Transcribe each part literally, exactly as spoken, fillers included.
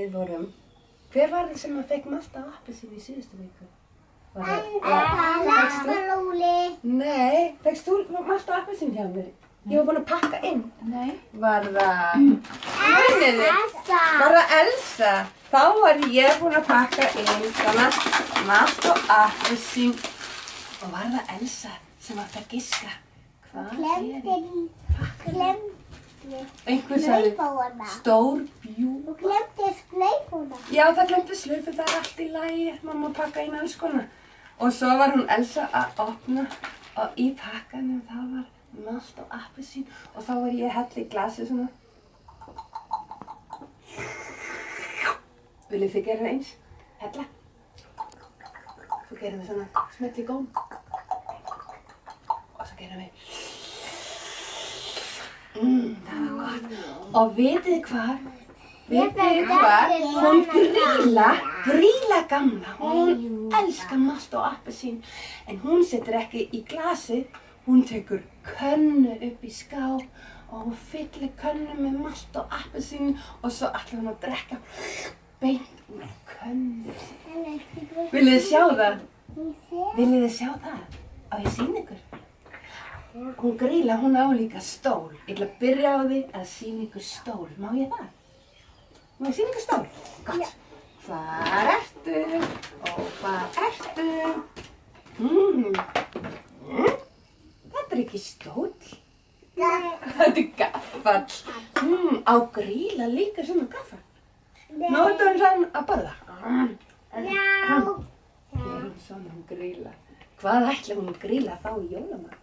Við vorum, hver var það sem að fekk malt af appelsínu í síðustu viku? Var það, fékkst þú? Nei, fékkst þú malt af appelsínu hjá mér? Ég var búin að pakka inn. Nei. Var það, munið þið? Var það Elsa? Þá var ég búin að pakka inn svona malt og appelsín. Og var það Elsa sem átti að giska? Hvað er í pakkanum? Einhver sagði stór bjú. Þú glemdi slaufuna. Já, það glemdi slaufu, það er allt í lagi. Mamma pakka inn alls konar. Og svo var hún Elsa að opna og í pakkanum það var malt og appelsín og þá var ég að hella í glasi svona. Viljið þið gera eins? Hella. Svo gerum við svona smell í góm. Og svo gerum við. Mmm, það var gott. Og vitið hvað? Vitið hvað? Hún Grýla, Grýla gamla, hún elskar malt og appelsín. En hún setur ekki í glasi, hún tekur könnu upp í skál og hún fyllir könnu með malt og appelsín og svo ætlar hún að drekka beint úr könnu. Viljið þið sjá það? Viljið þið sjá það? Á ég sýna ykkur? Hún Grýla, hún á líka stól. Ég ætla að byrja á því að sýna ykkur stól. Má ég það? Má ég sýna ykkur stól? Gott. Hvar ertu? Og hvar ertu? Mm. Mm. Þetta er ekki stóll. Þetta er gaffall. Mm. Á Grýla líka svona gaffall. Nóttu hann sann að borða? Já. Hér hún svona hún Grýla. Hvað ætla hún Grýla að fá í jólamat?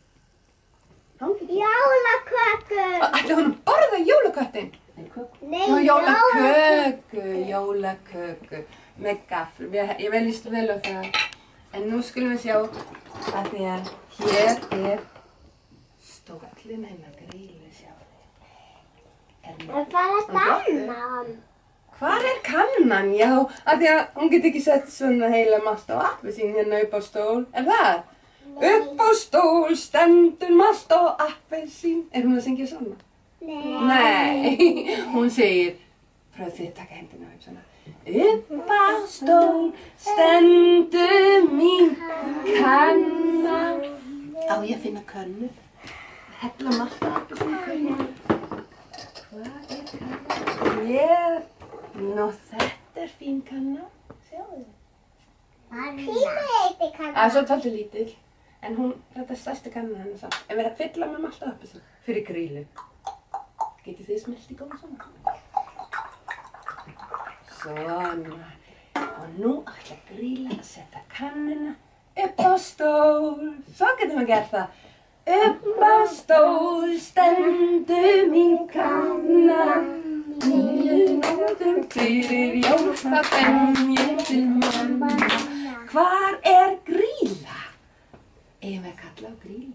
Jólaköku. Ætla hún að borða jólaköttinn? Nei, köku. Nei, jólaköku, jólaköku með gaffl. Ég vel líst vel á það. En nú skulum við sjá að því að hér er stóllinn hennar Grýlu, sjá þið. Það fara kannan. Hvar er kannan? Já, að því að hún get ekki sett svona heila malt og appelsín hérna upp á stól. Er það? Upp á stól stendur malt og appelsín. Er hún að syngja svona? Nei. Nei, hún segir, pröfðu þið að taka hendina upp svona. Upp á stól stendur mín kanna. Á ég að finna könnu? Hella malt og appelsín í könnu. Hvað er kanna? Ég, nú þetta er fín kanna. Sjáðu þið. Pínu heitir kannan. Það er svo tóldi lítill. En hún, þetta er stærsti kannan hennar samt. En við erum að fylla með malt og appelsín fyrir Grýlu. Getið þið smellt í góð svona? Svona. Og nú ætla Grýla að setja kannuna upp á stól. Svo getum við gert það. Upp á stól stendur mín kanna. Níu nóttum fyrir jól, það femjum til mamma. Hvar er Grýla? Eigum við að kalla á Grýlu?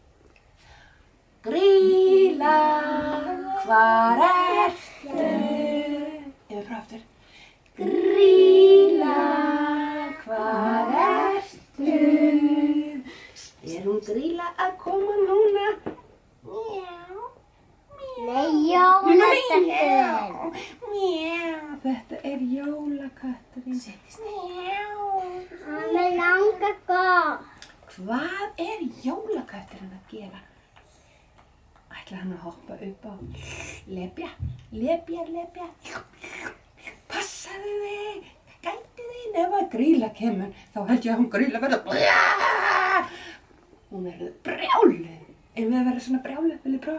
Grýla, hvar ertu? Ef við prófa aftur. Grýla, hvar ertu? Er hún Grýla að koma núna? Mjá, Nei, jólakötturinn. mjá. Þetta er jólakötturinn. Settist þig. Mér langar gott. Hvað er jólakötturinn að gera? Ætlar hann að hoppa upp á lepja, lepja, lepja. Passaðu þig, gæti þín. Ef að Grýla kemur, þá held ég að hún Grýla verður að hún verður brjáluð. Ef við verðum svona brjáluð, vil ég prófa?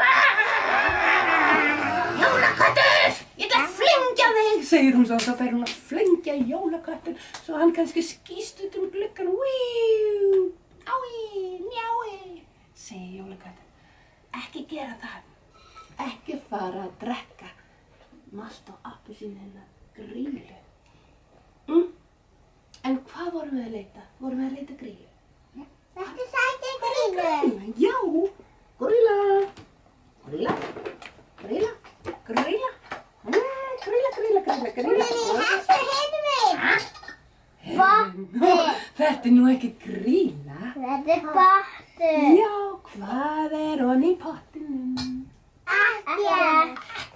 Jólaköttur, ég ætla að flengja þig, segir hún svo. Þá fer hún að flengja jólaköttur svo hann kannski skýst út um gluggann. Víu, ái, njái, segir jólaköttur. Ekki gera það. Ekki fara að drekka malt og appelsín hennar Grýlu. Mm? En hvað vorum við að leita? Vorum við að leita Grýlu? Þetta sæti Grýlu. Já, Grýla. Grýla. Grýla. Grýla. Mm, Grýla, Grýla, Grýla, Grýla. Þetta hefur mig. Bottur. Þetta er nú ekki Grýla. Þetta er bottur. Já, hvað er hon í pottinum? Ekkert.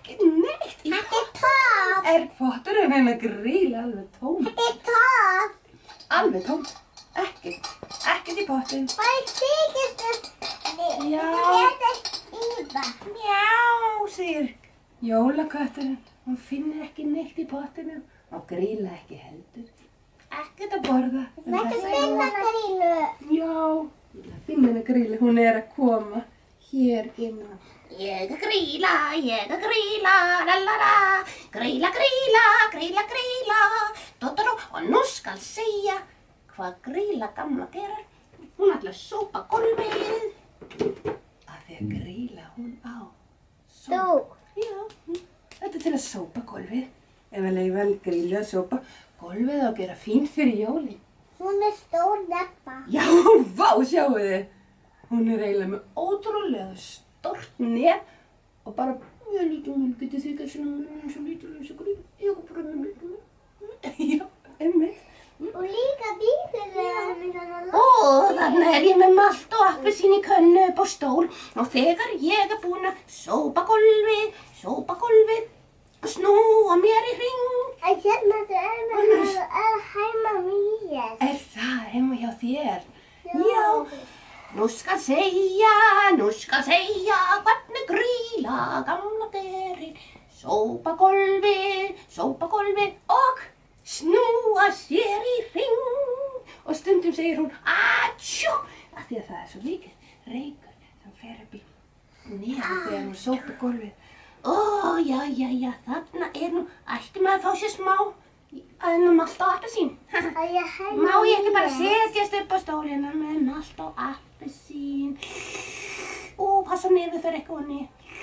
Ekki neitt. Þetta er tótt. Er potturinn hennar Grýlu alveg tóm? Þetta er tótt. Alveg tóm. Ekkert. Ekkert í pottinn. Og ég þykist að Já. þetta er Íva. Já, segir jólakötturinn. Hún finnir ekki neitt í pottinu og Grýla ekki heldur. Ekkert að borða. Þetta er finna Grýlu. Já, ég ætla að finna hennar Grýlu. Hún er að koma hér innan. Ég er Grýla, ég er Grýla, lalala, Grýla, Grýla, Grýla, Grýla, dóttaró. Og nú skal segja hvað Grýla gamla gerir. Hún ætlar að sópa gólfið. Af því að Grýla hún á Þú. Já, þetta er til að sópa gólfið. Ef við leifum Grýlu að sópa gólfið og gera fínt fyrir jólin. Hún er stór neppa. Já, vá, sjáu þið. Hún er eiginlega með ótrúlega stórt nef og bara mjög lítið munn. Getið þið ekki svona munn eins og lítil eins og Grýlu? Já, bara með lítið munn. Já, einmitt. Og líka bílur er með svona Ó, þarna er ég með malt og appelsín í könnu upp á stól og þegar ég er búin að sópa gólfið, sópa gólfið og snúa mér í hring. En hérna er með að heima mér. Er það heima hjá þér? Já. Nú skal segja, nú skal segja hvernig Grýla gamla gerir. Sópa gólfið, sópa gólfið og snúa sér í hring. Og stundum segir hún Atsjú! af því að það er svo mikið reykur sem fer upp í nefið þegar hún sópar gólfið. Ó, já, já, já, þarna er nú, ætti maður að fá sér smá að malt og appelsín. Og ég heima Má ég ekki bara setjast upp á stólina með malt og appelsín? Ú, passa nefið fyrir eitthvað honni.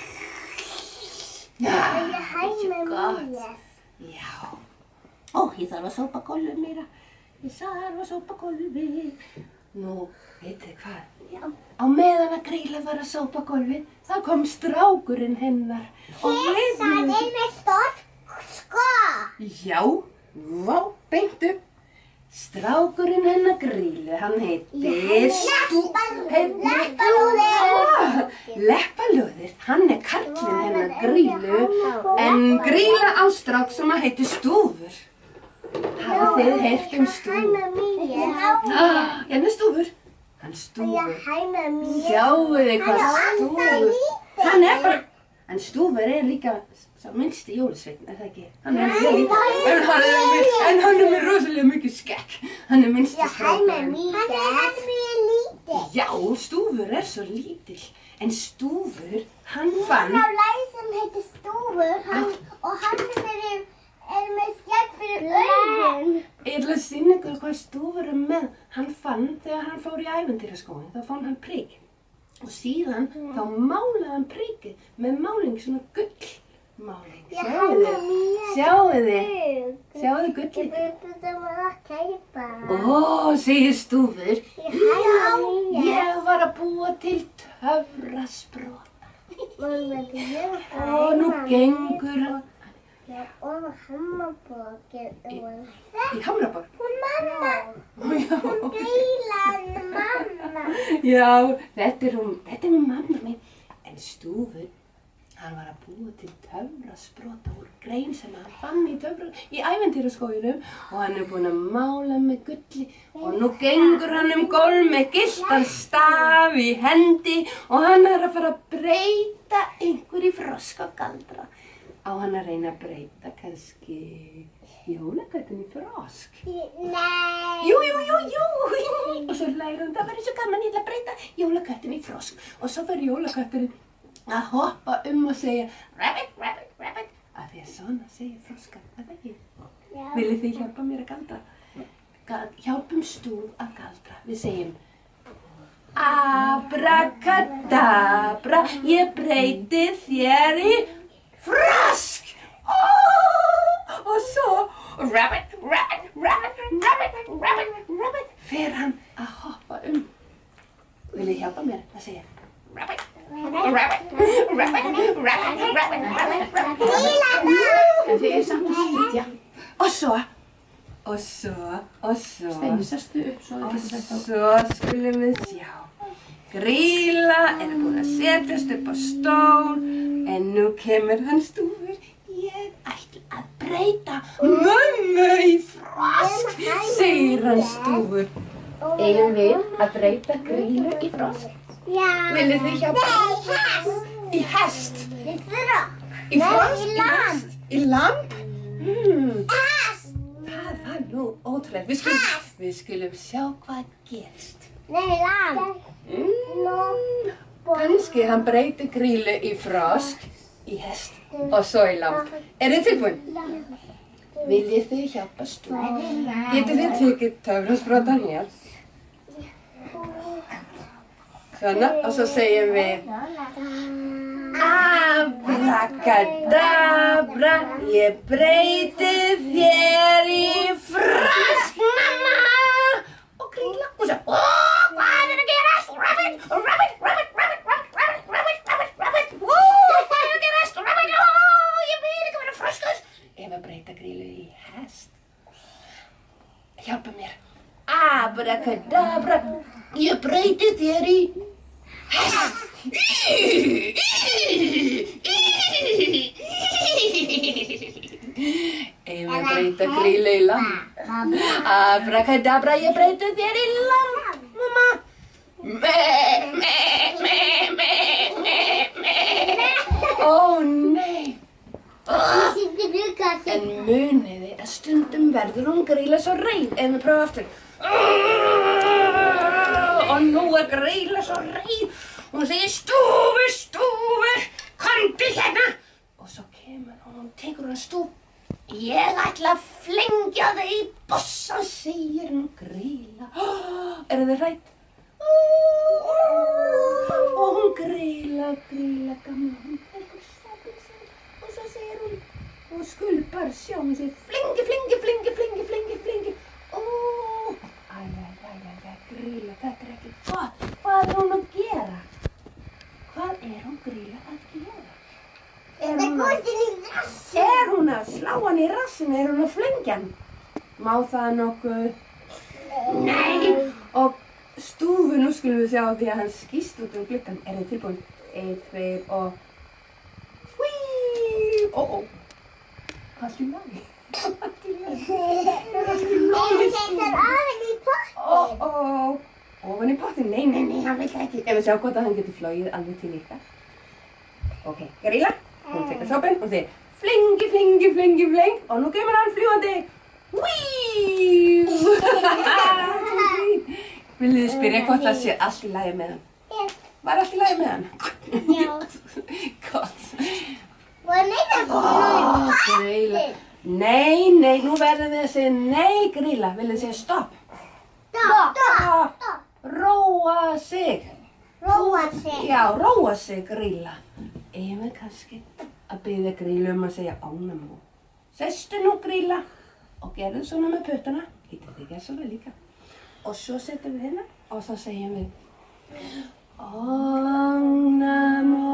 Já, Og ég heima gott. mér. Já, Ó, ég þarf að sópa gólfið meira. Ég þarf að sópa gólfið. nú, veitir hvað? Já. Á meðan að Grýla var að sópa gólfið, þá kom strákurinn hennar. Og Það við- er með stórt sko. Já, vá, beint upp. Strákurinn hennar Grýlu, hann heitir Stú... Leppalúðir. Leppalúðir, hann er karlinn hennar Grýlu, en Grýla á strák sem að heitir Stúfur. Hafið þið heyrt um Stúfur? Heima mér. Ah, hérna er Stúfur. Hann Og Stúfur. ég heima mér. Sjáu þið hvað Hann er Stúfur. alltaf lítill. Hann er bara... En Stúfur er líka sá minnsti jólasveinn, er það ekki? Hann er mjög lítill. En hann er með, en hann er með rosalega mikið skegg. Hann er minnsti Ég heima strákurinn. mér. Hann er mjög lítill. Já, Stúfur er svo lítill. En Stúfur, hann fann... Hann á læg sem heitir Stúfur hann, og hann er, fyrir, er með skegg fyrir augun. Ég ætla að sýna ykkur hvað Stúfur er með. Hann fann, þegar hann fór í ævintýraskóginn, þá fann hann prik. Og síðan þá málaði hann prikið með máling, svona gullmáling. Ég Sjáu heima þið? mér. Sjáu þið? Sjáu þið Ég gullið? byrði það að keipa. Ó, segir Stúfur. Ég heima mér. Ég var að búa til töfrasprota. Og nú gengur hann Og hammaborgir og í Hamraborg. hún mamma. Já. Hún Grýlan mamma. Já, þetta er hún, þetta er hún mamma mín. En Stúfur, hann var að búa til töfrasprota úr grein sem hann fann í töfra, í ævintýraskóginum og hann er búinn að mála með gulli og nú gengur hann um gólf með gylltan staf í hendi og hann er að fara að breyta einhver í frosk og galdra. Á hann að reyna að breyta kannski jólaköttinn í frosk? Nei. Jú, jú, jú, jú. Og svo lærir hann, það verður svo gaman, ég ætla að breyta jólaköttinn í frosk. Og svo verður jólakötturinn að hoppa um og segja rabbit, rabbit, rabbit. Af því að svona segir froskar, er það ekki? Já. Viljið þið hjálpa mér að galdra? Ga- Hjálpum Stúf að galdra. Við segjum Abrakadabra, ég breyti þér í frosk. Oh! Og svo Rabbit, rabbit, rabbit, rabbit, rabbit, rabbit, fer hann að hoppa um. Viljið hjálpa mér að segja rabbit, rabbit, rabbit, rabbit, rabbit, rabbit, rabbit. En þið er samt að sitja. Og svo, og svo, og svo. Steini, sestu upp svo Og við getum sett á. svo skulum við sjá. Grýla er búin að setjast upp á stól, en nú kemur hann Stúfur. Ég ætla að breyta mömmu í frosk, segir hann Stúfur. Eigum við að breyta Grýlu í frosk? Já. Viljið þið hjálpa? Nei, hest. Í hest? Í frosk. Í frosk? Nei, í lamb. Í lamb? Hmm. Hest. Það var nú ótrúlegt. Við skulum, við skulum sjá hvað gerist. Nei, lamb. Mm. Kannski hann breyti Grýlu í frosk, í hest og svo í lamb. Er þið tilbúin? Viljið þið hjálpa Stúfur? Getið þið tekið töfrasprotann hér? Svona, og svo segjum við Abracadabra, ég breyti þér í frosk, mamma! Og Grýla, og svo, ó, hvað er að gerast? Rabbit, rabbit, rabbit, rabbit, rabbit, rabbit, rabbit, rabbit, rabbit, ó, hvað er að gerast? Rabbit, ó, ég vil ekki vera froskur. Ef að breyta Grýlu í hest. Hjálpa mér. Abracadabra, ég breyti þér í hest. Ef að breyta Grýlu í lamb. Abracadabra, ég breyti þér í lamb, mamma. Me, me, me, me, me, me. Ó, nei. En muniði að stundum verður hún Grýla svo reið. Ef við prófum aftur. Og nú er Grýla svo reið. Hún segir Stúfur, Stúfur, komdu hérna. Og svo kemur hún og tekur hún Stúf. Ég ætla að flengja þig í bossan, segir hún Grýla. Eru þið hrædd? Og hún Grýla, Grýla gamla, hún tekur sabin sinn og svo segir hún, og skulu bara sjá, hún segir flengi, flengi, flengi, flengi, flengi, flengi. Ó, æ, æ, æ, æ, æ, Grýla, þetta er ekki gott. Hvað er hún að gera? Hvað er hún Grýla að gera? Er hún að, er hún að slá hann í rassinn? Er hún að flengja hann? Má það nokkuð? Nei. Og Stúfur, nú skulum við sjá því að hann skýst út um gluggann. Er þið tilbúin? Einn, tveir og... Hví! Ó, ó. Allt í lagi. Allt í lagi. Allt í lagi. Þetta er ofan í pottinn. Ó, ó. Ofan í pottinn? Nei, nei, nei, hann vil ekki. Ef við sjá hvort að hann getur flogið alveg til ykkar. Ok, Grýla, hún tekur sopinn og segir flengi, flengi, flengi, fleng. Og nú kemur hann fljúgandi. Hví! Viljið þið spyrja hvort það sé allt í lagi með hann? Já. Var allt í lagi með hann? Já. Gott. Og neina Ó, Grýla. Nei, nei, nú verðum við að segja nei, Grýla. Viljið þið segja stopp? Stopp. Stopp. Róa sig. Róa sig. Já, róa sig, Grýla. Eigum við kannski að biðja Grýlu um að segja ánæmú. Sestu nú, Grýla, og gerðu svona með puttana. Getið þið gert svona líka. Og svo setjum við hérna og svo segjum við Ánæmú,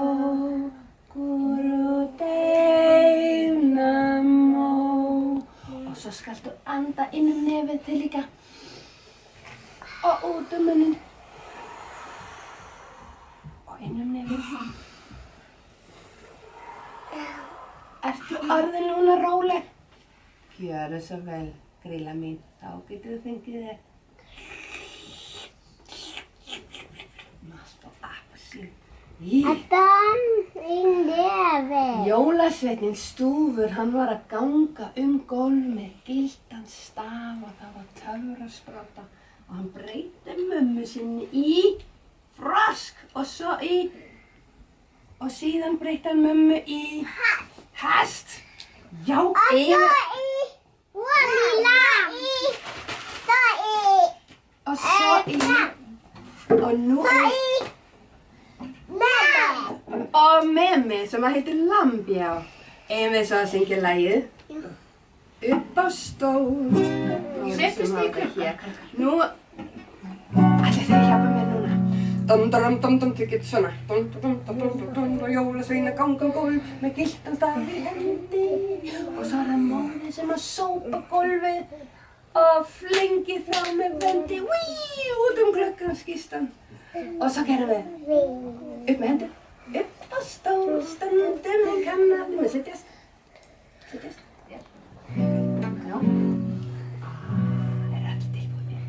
Guru Dev Namó. Og svo skaltu anda inn um nefið til líka. Og út um munninn. Og inn um nefið. Ertu orðin núna róleg? Gjörðu svo vel, Grýla mín. Þá getur þú fengið þér malt og appelsín. Adam í nefið. Jólasveinninn Stúfur, hann var að ganga um gólf með gildan staf og það var töfrasprota og hann breyti mömmu sinni í frosk og svo í og síðan breyti hann mömmu í hest. Já, eða og svo í og nú er og Memi sem að heitir Lamb, já. Eigum við svo að syngja lagið? Upp á stól. Settist þið í klukkan? Nú, ætlið þið að hjálpa mér núna. Dum, dum, dum, dum, þið getur svona. Dum, dum, dum, dum, dum, dum, og jólasveina ganga um gólf með giltan staf í hendi. Og svo er það móðir sem að sópa gólfið og flengi frá með vendi. Hví, út um gluggann skýst hann. Og svo gerum við upp með hendur. Upp á stól, stöndum í kanna. Við með sittjast. Sittjast. Já. Já. Er allir tilbúinir?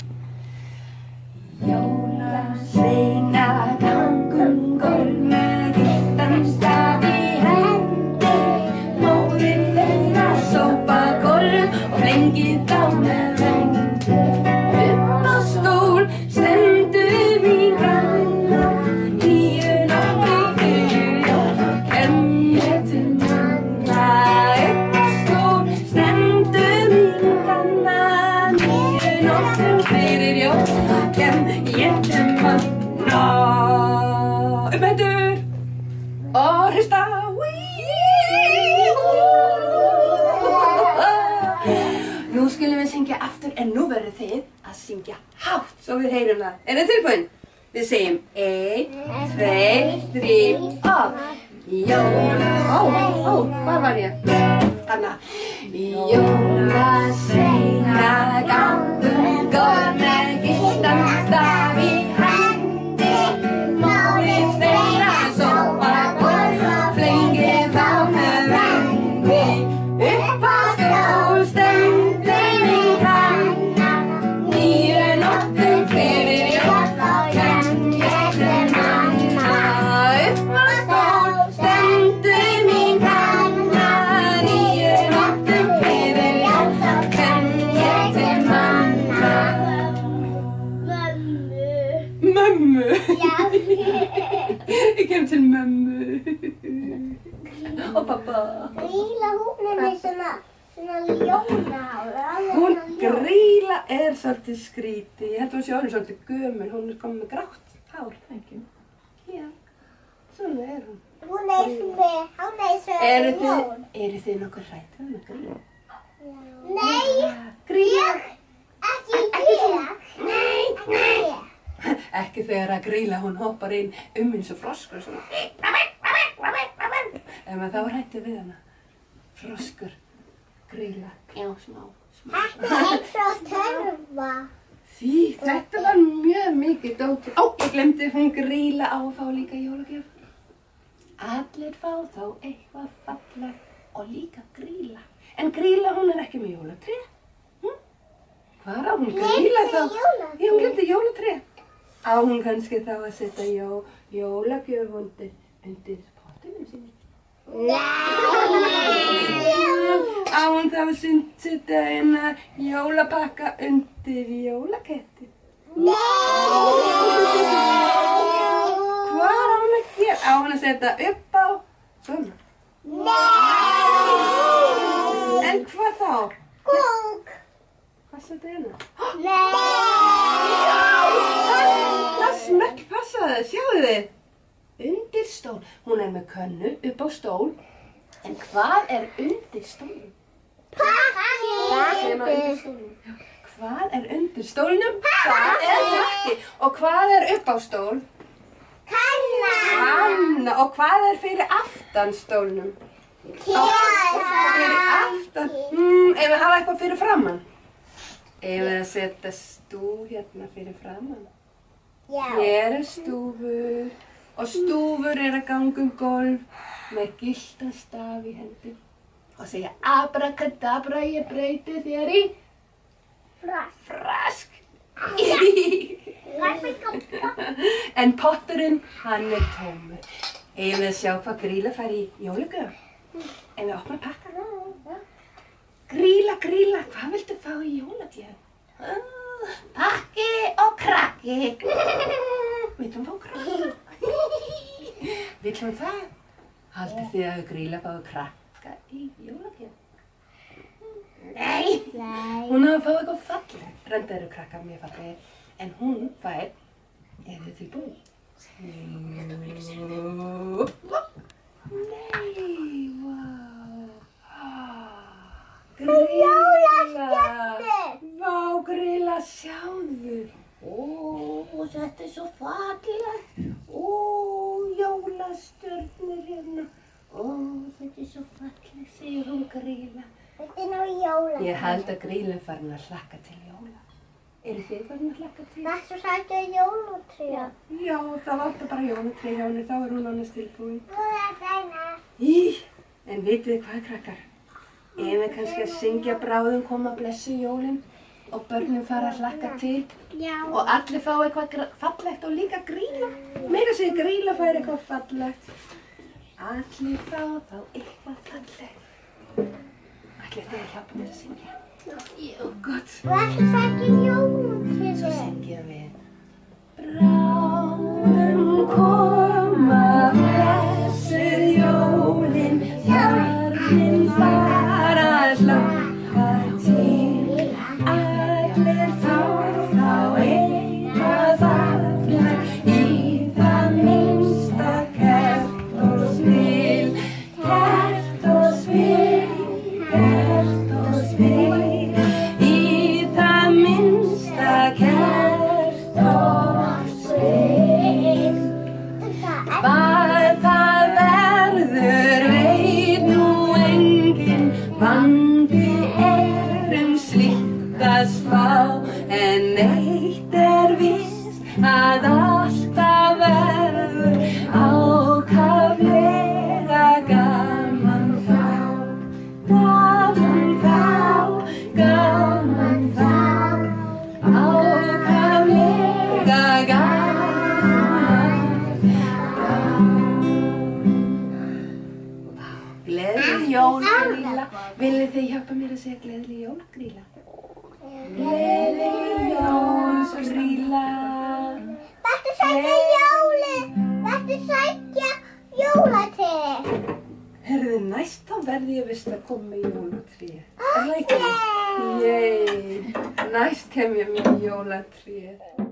Jólasveina gangum golf með gylltan staf í hendi. Móðir þeirra sópa golf og flengið þá með vendi. Upp á stól stendur mín granna, nýju nóttu fyrir jól kem ég til manna. Upp á stól stendur mín granna, nýju nóttu fyrir jól kem ég til manna. Upp hendur og hrista. Nú skulum við syngja aftur, en nú verður þið að syngja hátt svo við heyrum það. Er þið tilbúin? Við segjum einn, tveir, þrír og jóla... Ó, ó, hvað var ég? Þarna. Jólasveina gangum golf með gylltan staf í hendi. Móðir þeirra sópa golf og flengið þá með vendi. Upp á stól stendur mín granna, nýju nóttu fyrir jól kem ég til manna. Upp á stól stendur mín granna, nýju nóttu fyrir jól kem ég til manna. Mömmu. Mömmu. Já. Ég kem til mömmu. Og pappa. Grýla hún er með svona, svona ljónahár. Hún Grýla er svolítið skrítið. Ég held að hún sé orðin svolítið gömul. Hún er komin með grátt hár, það ekki? Já, svona er hún. Hún er svona, hún er svona Eru þið, ljón. eru þið nokkuð hræddir við Grýlu? Nei, Grýla? ekki ég. Nei, ekki ég. Ekki þegar að Grýla, hún hoppar inn um eins og froskur svona. Ef maður þá hræddir við hana. Froskur, Grýla, já, smá, smá. Þetta er eins og törfa. Því, þetta var mjög mikið dótið. Ó, ég glemdi hún Grýla á að fá líka jólagjöf. Allir fá þá eitthvað fallegt og líka Grýla. En Grýla, hún er ekki með jólatré. Hm? Hvað á hún Grýla þá? jólatré. Já, hún glemdi jólatré. Á hún kannski þá að setja jó, jólagjöf undir, undir pottinum sinni? Á hún þá að setja eina jólapakka undir jólaketti? Hvað á hún að gera? Á hún að setja upp á svona? En hvað þá? Kúk. Hvað setja hérna? Nei. Það smekk passaði, sjáðu þið? Undir stól. Hún er með könnu upp á stól. En hvað er undir stólnum? Sem að undir stólnum. Hvað er undir stólnum? Það er pakki. Og hvað er upp á stól? Kanna. Kanna. Og hvað er fyrir aftan stólnum? Fyrir aftan. Mm, ef við hafa eitthvað fyrir framann. Ef við að setja stúf hérna fyrir framann. Já. Hér er stúfur. Og stúfur er að ganga um golf með gylltan staf í hendi. Og segja abrakadabra, ég breyti þér í Frask. frask. En potturinn, hann er tómur. Eigum við að sjá hvað Grýla fær í jólagjöf? En við opnum pakkan. Grýla, Grýla, hvað viltu fá í jólagjöf? Pakki og krakki. Vill hún fá krakka? Vill hún það? Haldið þið að Grýla fái krakka í jólagjöf? Nei. Hún á að fá eitthvað fallegt. Renda eru krakkar mjög fallegir. En hún fær, er þið tilbúin? Nei, vá. Grýla. Vá, Grýla, sjáðu. Ó, þetta er svo fallegt. Ó, jólastjörnur hérna. Ó, þetta er svo fallegt, segir hún Grýla. Þetta er ná jóla. Ég held að Grýla er farin að hlakka til jóla. Eru þið farin að hlakka til? Varstu sækja jólatré? Já, það vantar bara jólatré hjá henni, þá er hún annars tilbúin. Nú er það dæna. Í, en vitið þið hvað, krakkar? Ef við kannski að syngja bráðum koma blessu jólin og börnum fara að hlakka til Já. og allir fá eitthvað fallegt og líka Grýla. Meira að segja Grýla fær eitthvað fallegt. Allir fá þá eitthvað fallegt. Allir þið að hjálpa mér að syngja? Jú, gott. Varstu sækja jólatré? Svo syngjum við. Bráðum koma blessuð jólin, börnin fara að hlakka til. Allir fá þá eitthvað fallegt, í það minnsta kert og spil. Kert og spil, kert og spil, í það minnsta kert og spil. Hvað það verður veit nú enginn, vandi er um slíkt að spá, en eitt er víst að alltaf verður ákaflega gaman þá. Gaman þá, gaman þá, ákaflega gaman þá. Gleðileg jól, Grýla. Viljið þið hjálpa mér að segja gleðileg jól, Grýla? Gleðileg jól, Grýla. Varstu sækja jóli? Varstu sækja jólatré? Herðu, næst þá verði ég vist að koma með jólatré. Er það ekki? Yey, næst kem ég með jólatré.